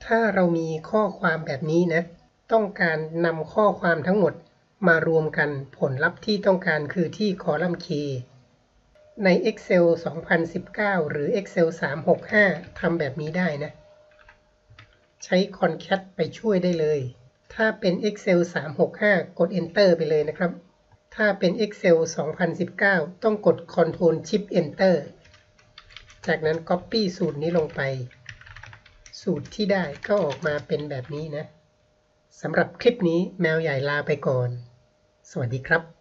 ถ้าเรามีข้อความแบบนี้นะต้องการนำข้อความทั้งหมดมารวมกันผลลัพธ์ที่ต้องการคือที่คอลัมน์ K ใน Excel 2019 หรือ Excel 365 ทำแบบนี้ได้นะใช้ Concat ไปช่วยได้เลยถ้าเป็น Excel 365 กด Enter ไปเลยนะครับถ้าเป็น Excel 2019 ต้องกด Ctrl Shift Enter จากนั้น Copy สูตรนี้ลงไปสูตรที่ได้ก็ออกมาเป็นแบบนี้นะสำหรับคลิปนี้แมวใหญ่ลาไปก่อนสวัสดีครับ